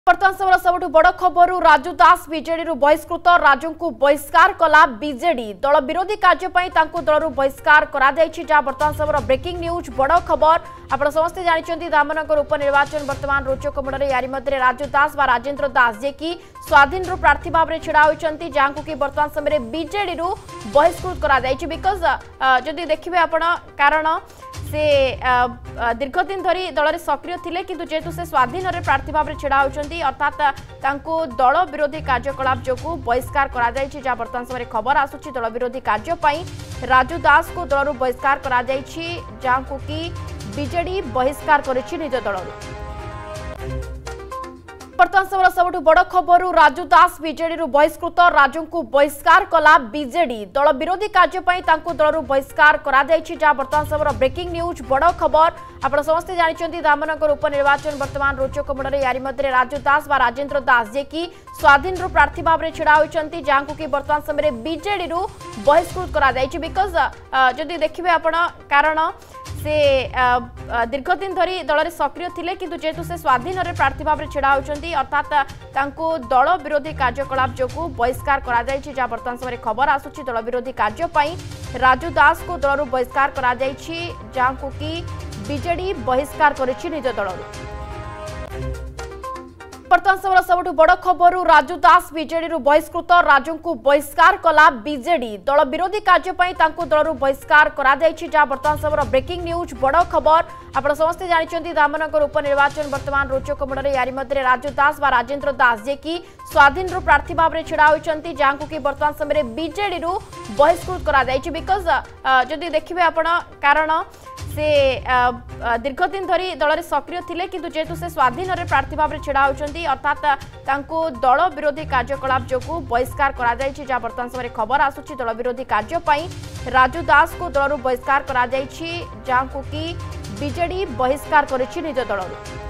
बर्तमान समय सबुठ बड़ खबर राजू दास बीजेडी बहिष्कृत राजू को बहिष्कार कला बीजेडी दल विरोधी कार्य दल बहिष्कार जहाँ बर्तमान समय ब्रेकिंग न्यूज बड़ खबर आप समस्ते जानते धामनगर उपनिर्वाचन बर्तमान रोचक मोड़ यारी मध्य राजू दास व राजेन्द्र दास जे कि स्वाधीन प्रार्थी भाव में ढड़ा होती जहाँ को कि बर्तमान समय बीजेडी बहिष्कृत कर बिकज जदि देखिए आप कारण से दीर्घ दिन धरी दल में सक्रिय थे किंतु जेहेतु से स्वाधीन प्रार्थी भाव में ढड़ा होती अर्थात दल विरोधी कार्यकलाप जो बहिष्कार कर बर्तमान समय खबर आसूची दल विरोधी कार्य राजू दास को दल बहिष्कार कर जहाँ को कि बीजेडी बहिष्कार कर निज दल बर्तमान समय सबुठ बड़ खबर राजू दास बीजेडी बहिष्कृत राजू को बहिष्कार कला बीजेडी दल विरोधी कार्य दल बहिष्कार जहाँ बर्तमान समय ब्रेकिंग न्यूज बड़ खबर आप समस्ते जानते धामनगर उपनिर्वाचन बर्तमान रोचक मोड़ यारी मध्य राजू दास व राजेन्द्र दास जे कि स्वाधीन प्रार्थी भाव में ढड़ा होती जहाँ को कि बर्तमान समय बीजेडी बहिष्कृत कर बिकज जदि देखिए आप कारण से दीर्घ दिन धरी दल में सक्रिय थे किंतु जेहेतु से स्वाधीन प्रार्थी भाव में ढड़ा होती अर्थात दल विरोधी कार्यकलाप जो बहिष्कार कर जहाँ बर्तमान समय खबर आसूची दल विरोधी कार्य राजू दास को दल बहिष्कार कर जहाँ को कि बीजेडी बहिष्कार कर निज दल बर्तमान समय सबुठ बड़ खबर राजू दास बीजेडी बहिष्कृत राजू को बहिष्कार कला बीजेडी दल विरोधी कार्य दल बहिष्कार कर जहाँ बर्तमान समय ब्रेकिंग न्यूज बड़ खबर आप समस्ते जानते धामनगर उपनिर्वाचन बर्तमान रोचक मोड़ यारी मध्य राजू दास व राजेन्द्र दास जे कि स्वाधीन प्रार्थी भाव में ढड़ा होती जहाँ को कि बर्तमान समय बीजेडी बहिष्कृत कर बिकज जदि देखिए आप कारण से दीर्घ दिन धरी दल में सक्रिय थे किंतु जेहेतु से स्वाधीन प्रार्थी भाव में ढड़ा होती अर्थात दल विरोधी कार्यकलाप जो बहिष्कार कर जहाँ बर्तमान समय खबर आसूची दल विरोधी कार्य राजू दास को दल बहिष्कार कर जहाँ को कि बीजेडी बहिष्कार कर निज दल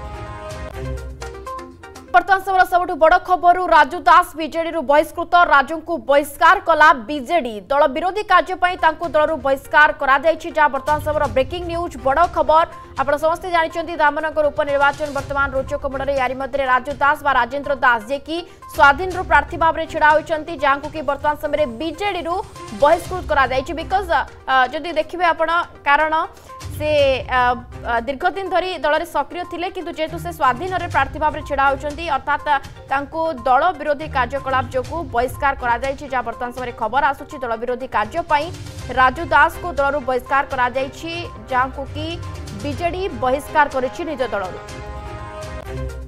बर्तमान समय सबुठ बड़ खबर राजू दास बीजेडी बहिष्कृत राजू को बहिष्कार कला बीजेडी दल विरोधी कार्य दल बहिष्कार कर जहाँ बर्तमान समय ब्रेकिंग न्यूज बड़ खबर आप समस्ते जानते धामनगर उपनिर्वाचन बर्तमान रोचक मोड़ यारी मध्य राजू दास व राजेन्द्र दास जे कि स्वाधीन प्रार्थी भाव में ढड़ा होती जहाँ को कि बर्तमान समय बीजेडी बहिष्कृत कर बिकज जदि देखिए आप कारण से दीर्घ दिन धरी दल में सक्रिय थे किंतु जेहेतु से स्वाधीन प्रार्थी भाव में ढड़ा होती अर्थात दल विरोधी कार्यकलाप जो बहिष्कार कर जहाँ बर्तमान समय खबर आसूची दल विरोधी कार्य राजू दास को दल बहिष्कार कर जहाँ को कि बीजेडी बहिष्कार कर निज दल